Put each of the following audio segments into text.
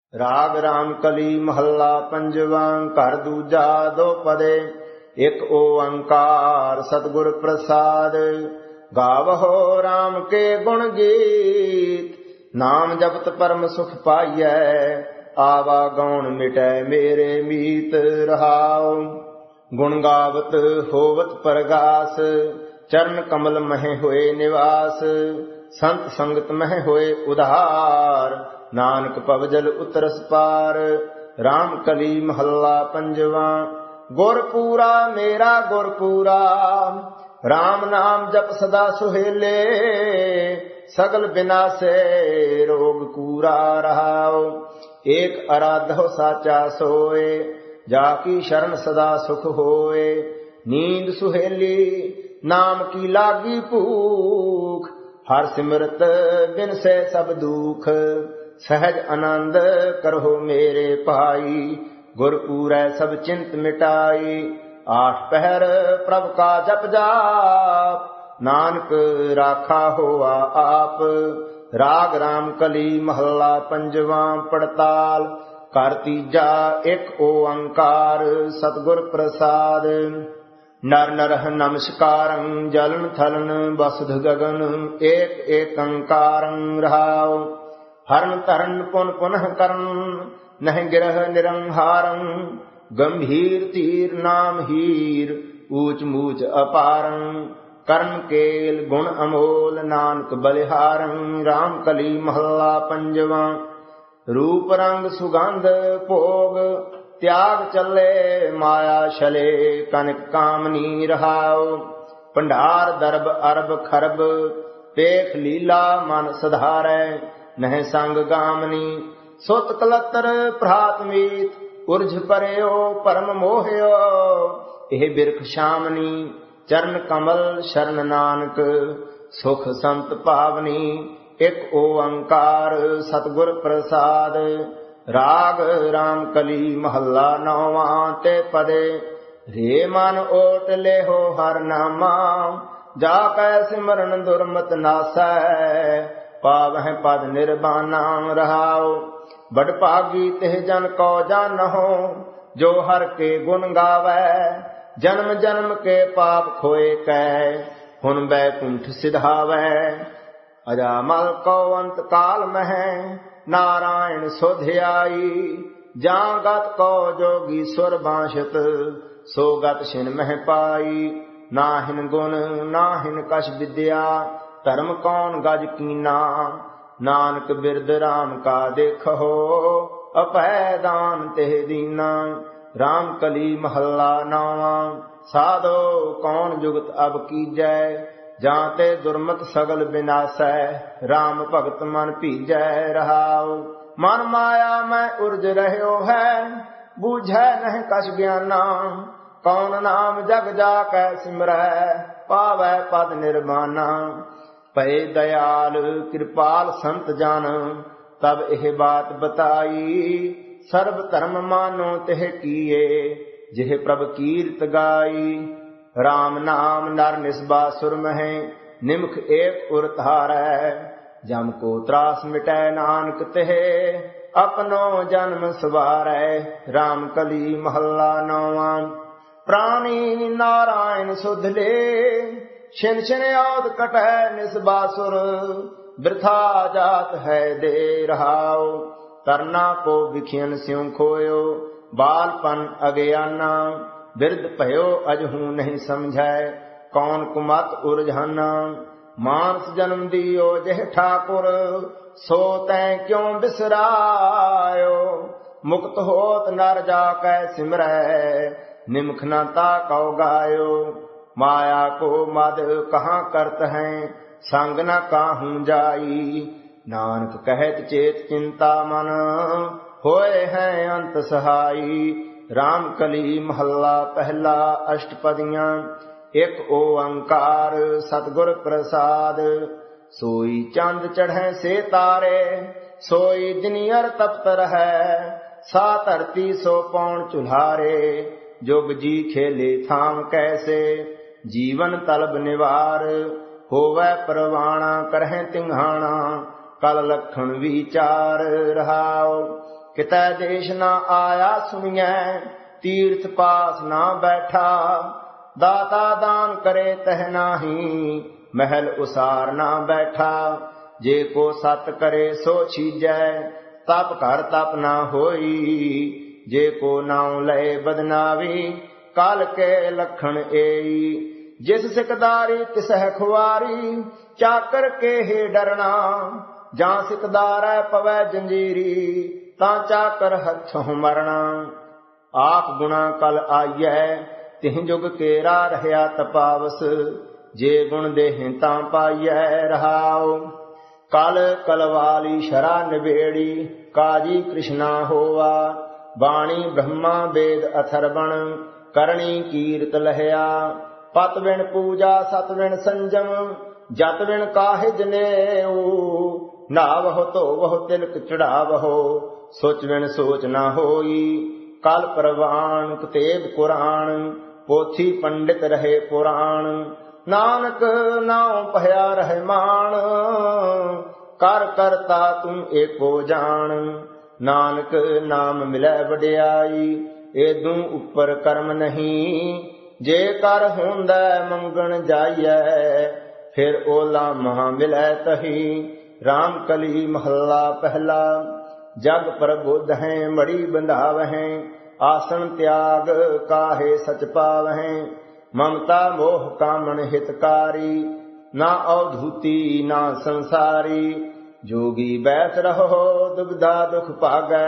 राग राम कली महला पंजवा। घर दूजा दो पदे, एक ओंकार सतगुर प्रसाद। गावहो राम के गुण गीत, नाम जपत परम सुख पाइयै। आवा गौण मिटै मेरे मीत रहाओ। गुण गावत होवत परगास, चरण कमल मह होए निवास। संत संगत मह होए उधार, नानक पवजल उतरस पार। राम कली महला पंजवा। गुरपूरा मेरा गुरपूरा, राम नाम जप सदा सुहेले। सगल बिनासे रोग कूरा रहाओ। एक आराधो साचा सोए, जाकी शरण सदा सुख होए। नींद सुहेली नाम की लागी भूख, हर सिमरत बिन से सब दुख। सहज आनंद करहो मेरे भाई, गुरपूरै सब चिंत मिटाई। आठ पहर प्रभ का जप जाप, नानक राखा होआ आप। राग राम कली महला पंजवा। पड़ताल कर तीजा एक ओंकार सतगुर प्रसाद। नर नरह नमस्कारं जलन थलन वसुध गगन। एक एकंकारं रहाओ। हरण तरन पुन पुनः करन, नह गिरह निरंहारं। गंभीर तीर नाम हीर, ऊच मूच अपारं। कर्ण केल गुण अमोल, नानक बलिहारं। राम कली महला पंजवा। रूप रंग सुगंध भोग, त्याग चले माया छले। कनक कामनी रहाओ। भंडार दरब अरब खरब, पेख लीला मन सधारै। नह संग गामनी सुत कलतर भ्रात मीत। उर्ज परयो परम मोहयो, एह बिरख शामनी। चरण कमल शरण नानक, सुख संत पावनी। एक ओंकार सतगुर प्रसाद। राग राम कली महला नौवा। ते पदे, रे मन ओट लेहो हर नामा। जाकै सिमरन दुर्मत नासै, पावह पद निर्बाना रहाओ। बड़ भागी तिह जन को जानहो, जो हर के गुण गावै। जन्म जन्म के पाप खोए कै, हुन बैकुंठ सिधावै। अजामल को अंत काल मह, नारायण सुध आई। जां गत को जोगी सुर बांशत, सो गत छिन मह पाई। नाहिन गुण नाहिन कछ विद्या, धर्म कौन गज कीना। नानक बिरद राम का देखो, अपै दान तेह दीना। राम कली महला नौवा। साधो कौन जुगत अब कीजै, जाते दुर्मत सगल विनाशै। राम भगत मन भीजै रहाओ। मन माया में उर्ज रह्यो है, बूझै नहीं कछ ज्ञाना। कौन नाम जग जाकै सिमरै, पावै पद निर्माना। पै दयाल कृपाल संत जान, तब एह बात बताई। सर्व धर्म मानो तेह किए, जिह प्रभ कीर्त गाई। राम नाम नर निस्बा सुर मह, निमख एक उर धारै। जम को त्रास मिटै नानक तेह, अपनो जन्म सवारै। राम कली महला नौवा। प्राणी नारायण सुध ले, छिन छिन औद कटै निस्बासुर। वृथा जात है दे रहाओ, तरना को विखियन स्यों खोयो। बालपन अज्ञाना, बिरद भयो अजहू नहीं समझै। कौन कुमत उलझाना, मानस जन्म दियो जह ठाकुर। सो तैं क्यों बिसरायो, मुक्त होत नर जाकै सिमरै। निमख न ताकौ गायो, माया को मद कहाँ करत हैं। संग न काहू जाई, नानक कहत चेत चिंता मन। होए हैं अंत सहाई। राम कली महला पहला। अष्टपदियां। एक ओंकार सतगुर प्रसाद। सोई चंद चढ़े से तारे, सोई दिनियर तप्त रहै। सा धरती सो पौन चुल्हारे, जोग जी खेले थाम कैसे। जीवन तलब निवार, होवै परवाना करह तिंघाना। कल लखन विचार रहाओ, कितै देश ना आया सुनिए, तीर्थ पास ना बैठा। दाता दान करे तह नाही, महल उसार ना बैठा। जे को सत करे सो छीजै, तप कर तप ना होई। जे को नाम लय बदनावी, काल के लखण एई। जिस सिकदारी तिसह खुआरी, चाकर के हे डरना। जां सिकदार पवै जंजीरी, तां चाकर हथों मरना। आप गुणा कल आइयै, तिह जुग केरा रहया तपावस। जे गुण देहि तां पाइयै रहाओ। कल कलवाली शरा निबेड़ी, काजी कृष्णा होवा। बाणी ब्रह्मा वेद अथर्वण, करणी कीर्त लहया। पत बिन पूजा सत बिन संजम, जत बिन काहि जनेऊ। नावहो धोवहो तिलक चढ़ावहो, सोच बिन सोच न होई। कल प्रवाण कुतेब कुरान, पोथी पंडित रहे पुराण। नानक नाम पहया रहमान, कर करता तुम एको जान। नानक नाम मिलै वड्याई, एदू उपर कर्म नहीं। जे कर होंदै मंगण जाइयै, फिर ओला महा मिलै तही। राम कली महला पहला, जग प्रबुद्ध हैं मड़ी बंधावहें। आसन त्याग काहे सच पावहें, ममता मोह कामन हितकारी। ना अवधूति ना संसारी, जोगी बैठ रहो दुविधा दुख भागै।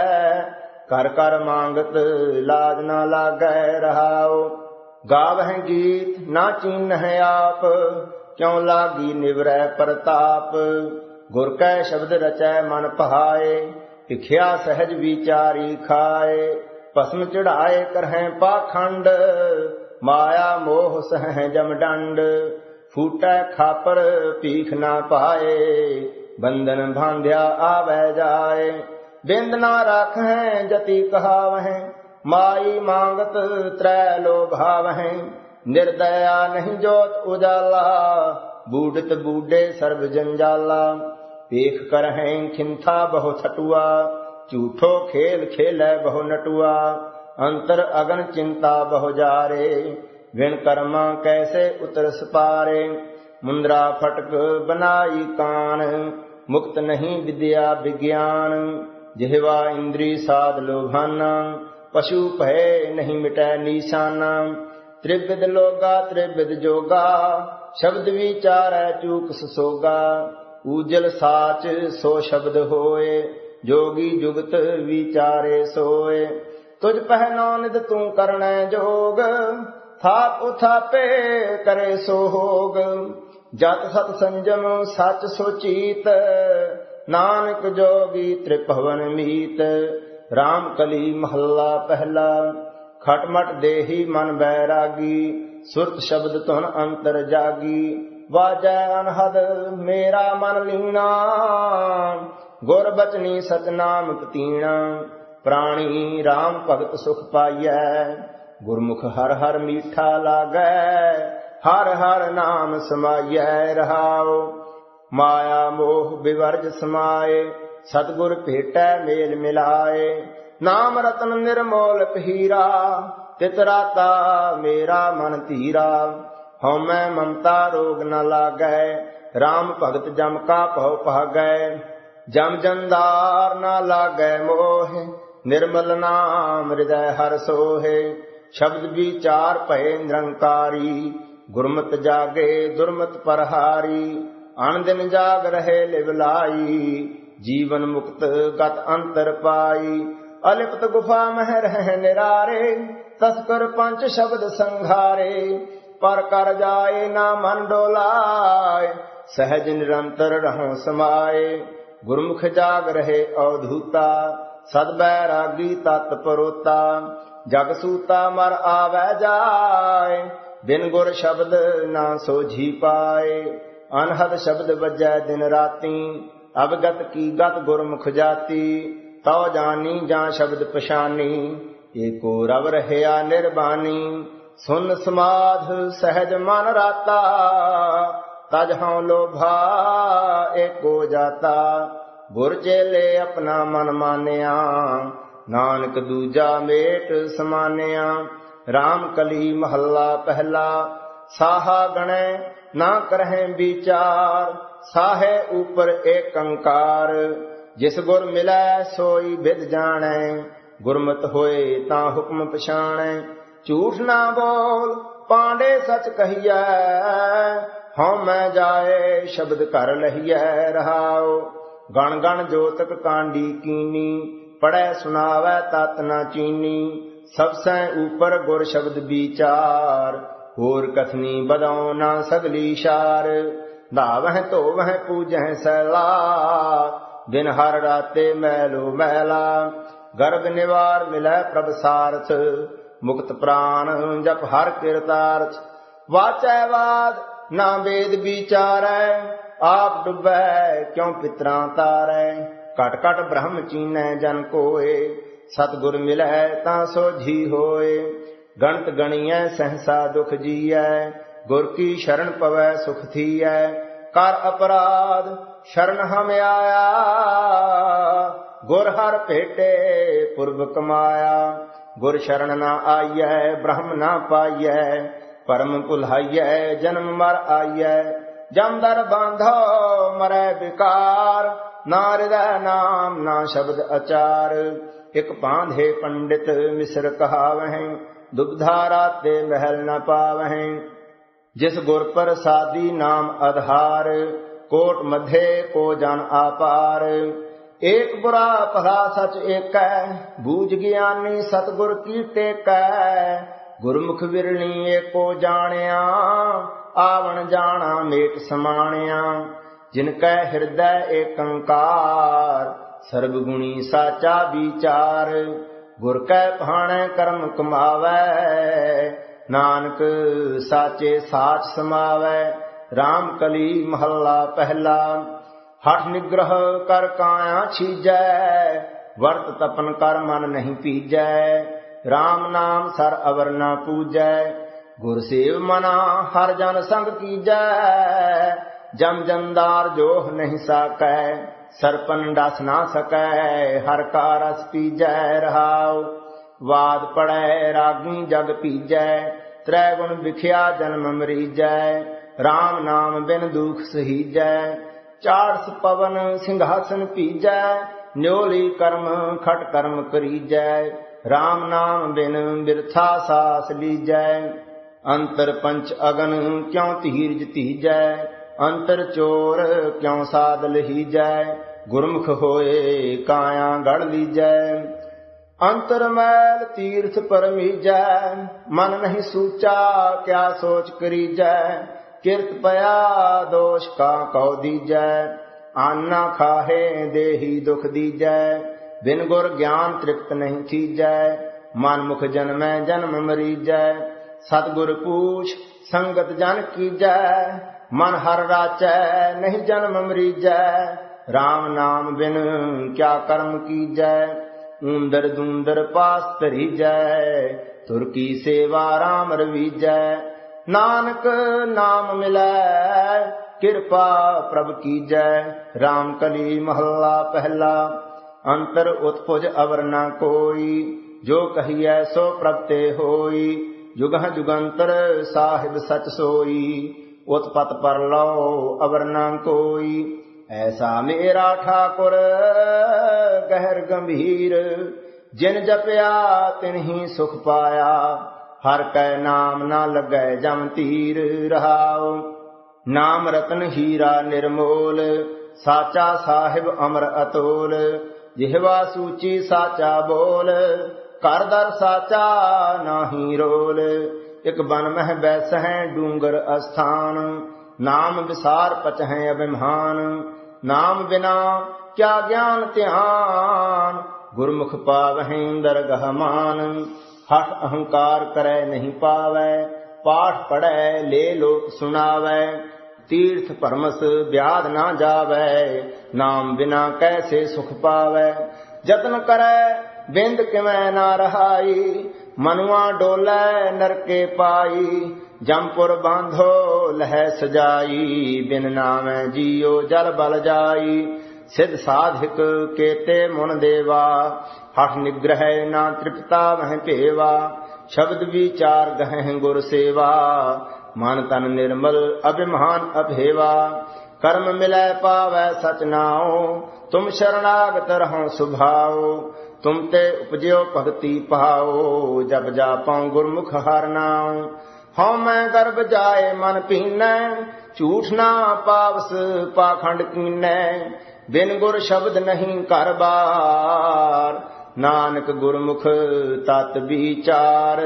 कर कर मांगत लाज ना लागै रहाओ। गावहें गीत ना चीन्ह आप, क्यों लागी निवरै प्रताप। गुर कै शब्द रचै मन पहाए, भिख्या सहज विचारी खाए। भस्म चढ़ाए करहें पाखंड, माया मोह सहं जमदंड। फूटै खापर पीख ना पाए, बंधन बांध्या आवे जाए। बिंद ना राखें जति कहावहें, माई मांगत त्रै लोभावहें। निर्दया नहीं जोत उजाला, बूढ़त बूढ़े सर्व जंजाला। पेख करहें खिंथा बहु छटुआ, झूठो खेल खेलै बहु नटुआ। अंतर अगन चिंता बहु जारे, विण कर्मा कैसे उतरस पारे। मुंद्रा फटक बनाई कान, मुक्त नहीं विद्या विज्ञान। जिह्वा इंद्री साध लोभाना, पशु भय नहीं मिटै निशाना। त्रिविध लोगा त्रिविध जोगा, शब्द विचारै चूक ससोगा। ऊजल साच सो शब्द होए, जोगी जुगत विचारे सोए। तुझ पहनो निद तू करनै जोग, थाप उथापे करे सो होग। जत सत संजम सच सोचीत, नानक जोगी त्रिभुवन मीत। राम कली महला पहला, खटमट देही मन बैरागी। सुरत शब्द तुन अंतर जागी, वाजै अनहद मेरा मन लीना। गुर बचनी सतनाम कतीना, प्राणी राम भगत सुख पाइयै। गुरमुख हर हर मीठा लागै, हर हर नाम समाइयै रहाओ। माया मोह विवर्ज समाए, सतगुर भेटै मेल मिलाए। नाम रतन निर्मोल हीरा, तितराता मेरा मन धीरा। हउमै ममता रोग न लागै, राम भगत जम का भव भागै। जम जंदार न लागै मोह, निर्मल नाम हृदय हर सोहे। शब्द विचार भय निरंकारी, गुरमत जागे दुर्मत परहारी। अन दिन जाग रहे लिवलाई, जीवन मुक्त गत अंतर पाई। अलिप्त गुफा मह रह निरारे, तस्कर पंच शब्द संघारे। पर कर जाए ना मन डोलाए, सहज निरंतर रहो समाये। गुरमुख जाग रहे अवधूता, सद बैरागी तत्परोता। जग सूता मर आवे जाए, बिन गुर शब्द ना सोझी पाए। अनहद शब्द बजै दिन राती, अवगत की गत गुरमुख जाती। तौ जानी जा शब्द पछानी, एको रव रहया निर्बानी। सुन समाध सहज मन राता, तज हਉ लोभा एको जाता। ਗੁਰ ਚੇਲੇ ਆਪਣਾ ਮਨ ਮਾਨਿਆ, ਨਾਨਕ ਦੂਜਾ ਮੇਟ ਸਮਾਨਿਆ। ਰਾਮ ਕਲੀ ਮਹੱਲਾ ਪਹਿਲਾ, ਸਾਹਾ ਗਣੈ ਨਾ ਕਰਹਿ ਵਿਚਾਰ, ਸਾਹੇ ਉਪਰ ਏਕ ਓੰਕਾਰ। ਜਿਸ ਗੁਰ ਮਿਲੈ ਸੋਈ ਬਿਦ ਜਾਣੈ, ਗੁਰਮਤਿ ਹੋਏ ਤਾਂ ਹੁਕਮ ਪਛਾਣੈ। ਝੂਠ ਨਾ ਬੋਲ ਪਾਂਡੇ ਸਚ ਕਹੀਐ, ਹਉ ਮੈਂ ਜਾਏ ਸ਼ਬਦ ਘਰ ਲਹੀਐ ਰਹਾਉ। ਗਣ ਗਣ ਜੋਤਕ ਕਾਂਡੀ ਕੀਨੀ, ਪੜੈ ਸੁਣਾਵੈ ਤਤ ਨਾ ਚੀਨੀ। ਸਭ ਸੈ ਉਪਰ ਗੁਰ ਸ਼ਬਦ ਵਿਚਾਰ, ਹੋਰ ਕਥਨੀ ਬਦਉ ਨਾ ਸਗਲੀ ਸ਼ਾਰ। ਧਾਵਹਿ ਧੋਵਹਿ ਪੂਜਹਿ ਸੈਲਾ, ਦਿਨ ਹਰ ਰਾਤੇ ਮੈਲੋ ਮੈਲਾ। ਗਰਭ ਨਿਵਾਰ ਮਿਲੈ ਪ੍ਰਭ ਸਾਰਥ, ਮੁਕਤ ਪ੍ਰਾਨ ਜਪ ਹਰ ਕਿਰਤਾਰਥ। ਵਾਚੈ ਵਾਦ ਨਾ ਵੇਦ ਵਿਚਾਰੈ, ਆਪ ਡੁਬੈ ਕਿਉ ਪਿਤਰਾਂ ਤਾਰੈ। ਘਟ ਘਟ ਬ੍ਰਹਮ ਚੀਨੈ ਜਨ ਕੋਏ, ਸਤਿਗੁਰ ਮਿਲੈ ਤਾਂ ਸੋਝੀ ਹੋਏ। ਗਣਤ ਗਣੀਐ ਸਹਸਾ ਦੁਖ ਜੀਐ, ਗੁਰ ਕੀ ਸ਼ਰਨ ਪਵੈ ਸੁਖ ਥੀਐ। ਕਰ ਅਪਰਾਧ ਸ਼ਰਨ ਹਮ ਆਇਆ, ਗੁਰ ਹਰ ਭੇਟੇ ਪੁਰਬ ਕਮਾਇਆ। ਗੁਰ ਸ਼ਰਨ ਨਾ ਆਈਐ ਬ੍ਰਹਮ ਨਾ ਪਾਈਐ, ਪਰਮ ਭੁਲਾਈਐ ਜਨਮ ਮਰ ਆਈਐ। ਜਮ ਦਰ ਬਾਂਧੋ ਮਰੈ ਬਿਕਾਰ, ਨਾ ਹਿਰਦੈ ਨਾਮ ਨਾ ਸ਼ਬਦ ਅਚਾਰ। ਇਕ ਬਾਂਧੇ ਪੰਡਿਤ ਮਿਸਰ ਕਹਾਵਹਿ, ਦੁਬਧਾ ਰਾਤੇ ਮਹਿਲ ਨ ਪਾਵਹਿ। ਜਿਸ ਗੁਰ ਪ੍ਰਸਾਦੀ ਨਾਮ ਆਧਾਰ, ਕੋਟ ਮਧੇ ਕੋ ਜਨ ਆਪਾਰ। ਏਕ ਬੁਰਾ ਭਲਾ ਸਚ ਏਕੈ, ਬੂਝ ਗਿਆਨੀ ਸਤਿਗੁਰ ਕੀ ਟੇਕੈ। ਗੁਰਮੁਖ ਵਿਰਣੀ ਏਕੋ ਜਾਣਿਆ, ਆਵਣ ਜਾਣਾ ਮੇਟ ਸਮਾਣਿਆ। ਜਿਨ ਕੈ ਹਿਰਦੈ ਏਕ ਓੰਕਾਰ, ਸਰਬ ਗੁਣੀ ਸਾਚਾ ਵਿਚਾਰ। ਗੁਰ ਕੈ ਭਾਣੈ ਕਰਮ ਕਮਾਵੈ, ਨਾਨਕ ਸਾਚੇ ਸਾਚ ਸਮਾਵੈ। ਰਾਮ ਕਲੀ ਮਹੱਲਾ ਪਹਿਲਾ, ਹਠ ਨਿਗ੍ਰਹ ਕਰ ਕਾਇਆ ਛੀਜੈ, ਵਰਤ ਤਪਨ ਕਰ ਮਨ ਨਹੀਂ ਪੀਜੈ। ਰਾਮ ਨਾਮ ਸਰ ਅਵਰ ਨਾ ਪੂਜੈ, ਗੁਰ ਸੇਵ ਮਨਾ ਹਰ ਜਨ ਸੰਗ ਕੀਜੈ। ਜਮ ਜੰਦਾਰ ਜੋਹ ਨਹੀਂ ਸਾਕੈ, ਸਰਪਨ ਡਸ ਨਾ ਸਕੈ। ਹਰ ਕਾ ਰਸ ਪੀਜੈ ਰਹਾਉ, ਵਾਦ ਪੜੈ ਰਾਗੀ ਜਗ ਪੀਜੈ। ਤ੍ਰੈ ਗੁਣ ਵਿਖਿਆ ਜਨਮ ਮਰੀਜੈ, ਰਾਮ ਨਾਮ ਬਿਨ ਦੁਖ ਸਹੀਜੈ। ਚਾੜਸ ਪਵਨ ਸਿੰਘਾਸਨ ਪੀਜੈ, ਨਿਉਲੀ ਕਰਮ ਖਟ ਕਰਮ ਕਰੀਜੈ। ਰਾਮ ਨਾਮ ਬਿਨ ਬਿਰਥਾ ਸਾਸ ਲੀਜੈ। ਅੰਤਰ ਪੰਚ ਅਗਨ ਕਿਉ ਧੀਰਜ ਧੀਜੈ, ਅੰਤਰ ਚੋਰ ਕਿਉ ਸਾਧ ਲਹੀਜੈ। ਗੁਰਮੁਖ ਹੋਏ ਕਾਇਆ ਗੜ ਲੀਜੈ, ਅੰਤਰ ਮੈਲ ਤੀਰਥ ਪਰਮੀਜੈ। ਮਨ ਨਹੀਂ ਸੂਚਾ ਕਿਆ ਸੋਚ ਕਰੀਜੈ, ਕਿਰਤ ਪਿਆ ਦੋਸ਼ ਕਾ ਕਉ ਦੀਜੈ। ਆਨਾ ਖਾਹੇ ਦੇਹੀ ਦੁਖ ਦੀਜੈ, ਬਿਨ ਗੁਰ ਗਿਆਨ ਤ੍ਰਿਪਤ ਨਹੀਂ ਥੀਜੈ। ਮਨ ਮੁਖ ਜਨਮੈ ਜਨਮ ਮਰੀਜੈ, ਸਤਿਗੁਰ ਪੂਛ ਸੰਗਤ ਜਨ ਕੀਜੈ। ਮਨ ਹਰ ਰਾਚੈ ਨਹੀਂ ਜਨਮ ਮਰੀਜੈ, ਰਾਮ ਨਾਮ ਬਿਨ ਕਿਆ ਕਰਮ ਕੀਜੈ। ਊਂਦਰ ਦੂੰਦਰ ਪਾਸ ਧਰੀਜੈ, ਤੁਰ ਕੀ ਸੇਵਾ ਰਾਮ ਰਵੀਜੈ। ਨਾਨਕ ਨਾਮ ਮਿਲੈ ਕਿਰਪਾ ਪ੍ਰਭ ਕੀਜੈ। ਰਾਮ ਕਲੀ ਮਹੱਲਾ ਪਹਿਲਾ, ਅੰਤਰ ਉਤਪੁਜ ਅਵਰ ਨਾ ਕੋਈ, ਜੋ ਕਹੀਐ ਸੋ ਪ੍ਰਭ ਤੇ ਹੋਈ। ਜੁਗਹ ਜੁਗੰਤਰ ਸਾਹਿਬ ਸਚ ਸੋਈ, ਉਤਪਤ ਪਰ ਲਓ ਅਵਰ ਨਾ ਕੋਈ। ਐਸਾ ਮੇਰਾ ਠਾਕੁਰ ਗਹਿਰ ਗੰਭੀਰ, ਜਿਨ ਜਪਿਆ ਤਿਨਹੀ ਸੁਖ ਪਾਇਆ। ਹਰ ਕੈ ਨਾਮ ਨਾ ਲੱਗੈ ਜਮ ਤੀਰ ਰਹਾਉ। ਨਾਮ ਰਤਨ ਹੀਰਾ ਨਿਰਮੋਲ, ਸਾਚਾ ਸਾਹਿਬ ਅਮਰ ਅਤੋਲ। ਜਿਹਵਾ ਸੂਚੀ ਸਾਚਾ ਬੋਲ, ਘਰ ਦਰ ਸਾਚਾ ਨਾਹੀ ਰੋਲ। ਇਕ ਬਨ ਮਹਿ ਬੈਸਹਿ ਡੂੰਗਰ ਅਸਥਾਨ, ਨਾਮ ਵਿਸਾਰ ਪਚਹਿ ਅਭਿਮਾਨ। ਨਾਮ ਬਿਨਾ ਕਿਆ ਗਿਆਨ ਧਿਆਨ, ਗੁਰਮੁਖ ਪਾਵਹਿ ਦਰਗਹ ਮਾਨ। ਹਠ ਅਹੰਕਾਰ ਕਰੈ ਨਹੀਂ ਪਾਵੈ, ਪਾਠ ਪੜੈ ਲੇ ਲੋਕ ਸੁਣਾਵੈ। ਤੀਰਥ ਭਰਮਸ ਵਿਆਦ ਨਾ ਜਾਵੈ, ਨਾਮ ਬਿਨਾ ਕੈਸੇ ਸੁਖ ਪਾਵੈ। ਜਤਨ ਕਰੈ ਬਿੰਦ ਕਿਵੈ ਨਾ ਰਹਾਈ, ਮਨੁਆ ਡੋਲੈ ਨਰਕੇ ਪਾਈ। ਜਮਪੁਰ ਬਾਂਧੋ ਲਹੈ ਸਜਾਈ, ਬਿਨ ਨਾਮੈ ਜੀਉ ਜਲ ਬਲ ਜਾਈ। सिद्ध साधिक केते मुन देवा, हठ निग्रह ना तृप्ता वह पेवा, शब्द विचार गहं गुर सेवा, मन तन निर्मल अभिमान अभेवा, कर्म मिलै पावै सच नाओ, तुम शरणागत रहो सुभाओ, तुम ते उपजो भगति पाओ, जब जापाऊं गुरमुख हर नाम, हौ मैं गर्भ जाए मन पीनै, झूठ ना पावस पाखंड कीनै, बिन गुर शब्द नहीं कर बार, नानक गुरमुख तत विचार।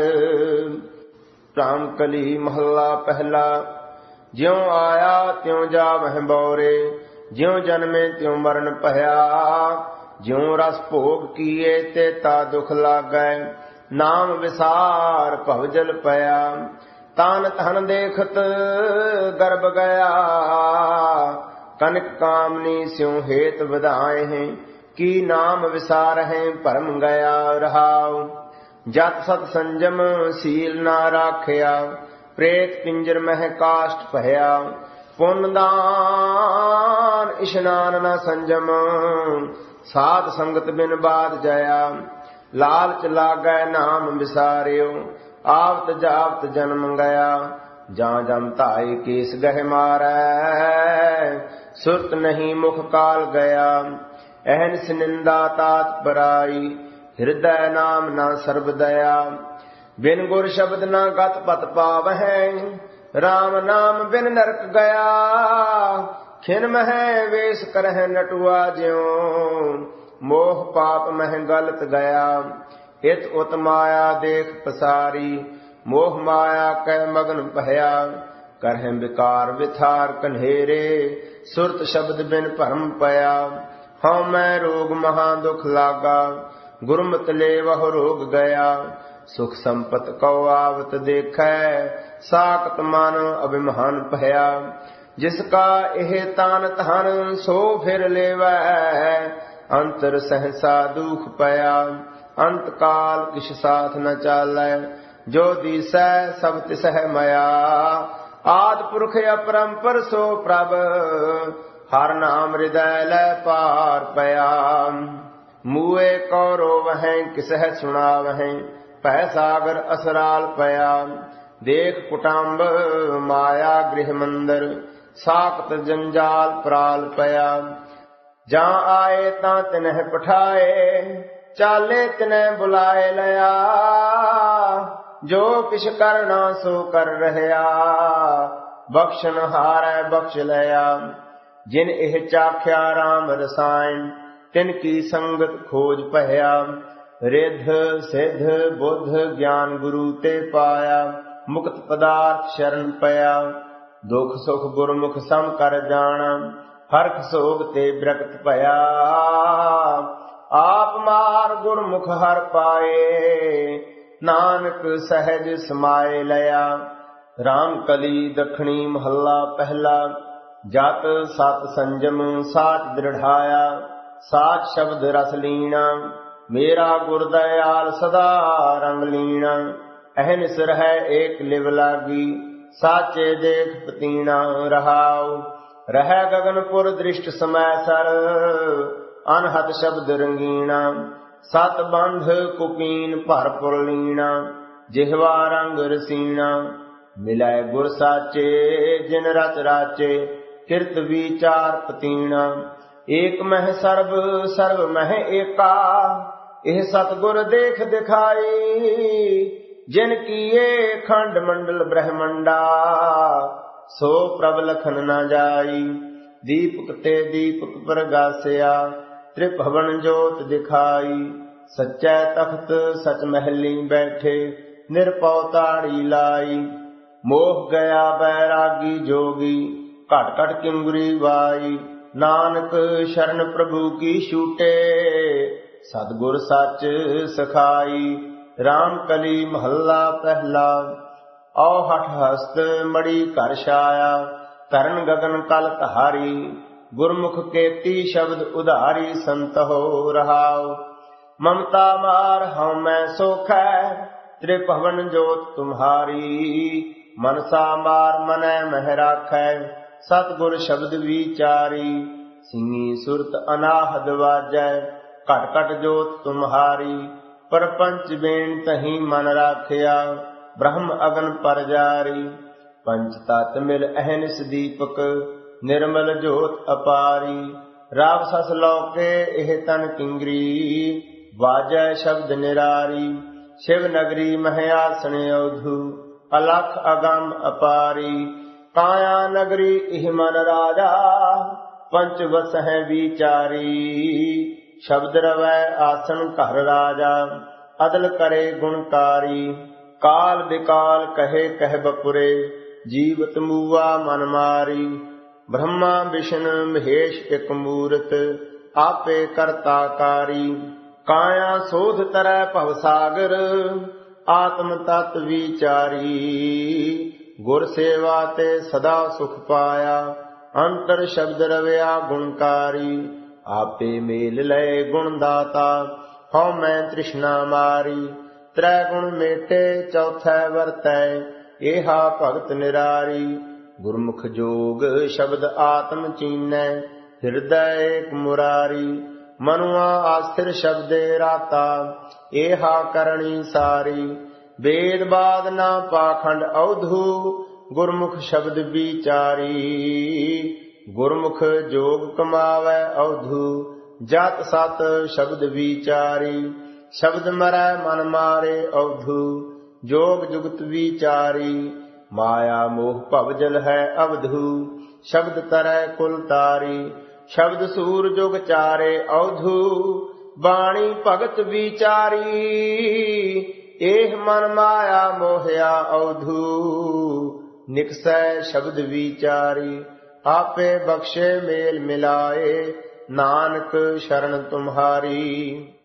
रामकली महला पहला। ज्यों आया त्यों जावह बौरे, ज्यों जन्मे त्यों मरण पया, ज्यों रस भोग किए ते ता दुख लागै, नाम विसार भवजल पया, तान तन देखत गर्भ गया, कनक कामनी स्यों हेत बधाए हैं, की नाम विसार हैं परम गया रहाओ, जत सत संजम सील ना राखया, प्रेत पिंजर मह काष्ट पहया, पुण्य दान इशनान न संजम, साध संगत बिन बाध जया, लालच लागै नाम विसारियो, आवत जावत जन्म गया, जां जम ताई केस गह मारै, सुरत नहीं मुख काल गया, अहनिस निंदा तात पराई, हृदय नाम न सर्ब दया, बिन गुर शब्द न गत पत पावह, राम नाम बिन नरक गया, खिन मह वेश करह नटुआ ज्यों, मोह पाप मह गलत गया, इत उत माया देख पसारी, मोह माया कै मगन पहया, करह विकार विथार कन्हेरे, सुरत शब्द बिन भरम पया, हाँ मैं रोग महा दुख लागा, गुरमत ले वह रोग गया, सुख संपत कौ आवत देखै, साकत मन अभिमान पहया, जिसका एह तान तन सो फिर लेवै, अंतर सहसा दुख पया, अंत काल किस साथ न चालै, जो दिसै सब तिसह मया, आद पुरख अपरंपर सो प्रभ, हर नाम हृदय लै पार पया, मुए कौरो वह किसह सुनावह, पै सागर असराल पया, देख कुटुंब माया गृह मंदिर, साकत जंजाल प्राल पया, जां आए तां तिन्ह पठाए, चाले तिन्ह बुलाए लया, जो किश करना सो कर रहया, बख्शन हारै बख्श लया, जिन एह चाख्या राम रसायन, तिनकी संगत खोज पहया, रिद्ध सिद्ध बुद्ध ज्ञान गुरु ते पाया, मुक्त पदार्थ शरण पया, दुख सुख गुरमुख सम कर जाना, हरख सोग ते विरक्त पया, आप मार गुरमुख हर पाए, नानक सहज समाए लया। रामकली दखणी महला पहला। जत सत संजम साच दृढ़ाया, साच शब्द रस लीना, मेरा गुर दयाल सदा रंग लीना, अहनिस रह एक लिव लागी, साचे देख पतीना रहाओ, रह गगनपुर दृष्ट समय सर, अनहत शब्द रंगीना, सत बंध कुपीन भरपुर लीना, जिह्वा रंग रसीना, मिलै गुर साचे जिन रच राचे, किरत विचार पतीना, एक मह सर्व सर्व मह एका, एह सतगुर देख दिखाई, जिन किए खंड मंडल ब्रह्मंडा, सो प्रभ लखन न जाई, दीपक ते दीपक प्रगासिया, त्रिभुवन जोत दिखाई, सच्चै तख्त सच महली बैठे, निरपौ ताड़ी लाई, मोह गया बैरागी जोगी, घट घट किंगुरी वाई, नानक शरण प्रभु की छूटे, सतगुर सच सखाई। रामकली महला पहला। औ हठ हस्त मड़ी कर छाया, तरन गगन कल तहारी, गुरमुख केती शब्द उधारी, संत हो रहाओ, ममता मार हम मैं सोखै, त्रिभुवन जोत तुम्हारी, मनसा मार मनै मह राखै, सतगुर शब्द विचारी, सिंगी सुरत अनाहद वाजै, घट घट जोत तुम्हारी। परपंच बेन तही मन राखिया, ब्रह्म अगन पर जारी। पंच तत् मिल अहनिस दीपक, निर्मल जोत अपारी। राव सस लौके एह तन किंगरी, वाजै शब्द निरारी। शिव नगरी मह आसन अवधु, अलख अगम अपारी। काया नगरी इह मन राजा, पंच वसह विचारी। शब्द रवै आसन घर राजा, अदल करे गुणकारी। काल बिकाल कहे कह बपुरे, जीवत मूआ मन मारी। ब्रह्मा विष्णु महेश एक मूरत, आपे करताकारी। काया सोध तरह भवसागर, आत्म तत्व विचारी। गुर सेवा ते सदा सुख पाया, अंतर शब्द रवया गुणकारी। आपे मेल लय गुण दाता, हौ मैं तृष्णा मारी। त्रै गुण मेटे चौथै वरतै, एहा भगत निरारी। गुरमुख जोग शब्द आत्म चीनै, हृदय एक मुरारी। मनुआ आस्थिर शब्दे राता, एहा करणी सारी। वेद बाद ना पाखंड अवधु, गुरमुख शब्द विचारी। गुरमुख जोग कमावै अवधु, जात सत शब्द विचारी। शब्द मरै मन मारे अवधु, जोग जुगत विचारी। माया मोह भवजल है अवधु, शब्द तरह कुल तारी। शब्द सूर जुग चारे अवधु, बाणी भगत विचारी। एह मन माया मोहया अवधु, निकसै शब्द विचारी। आपे बख्शे मेल मिलाए, नानक शरण तुम्हारी।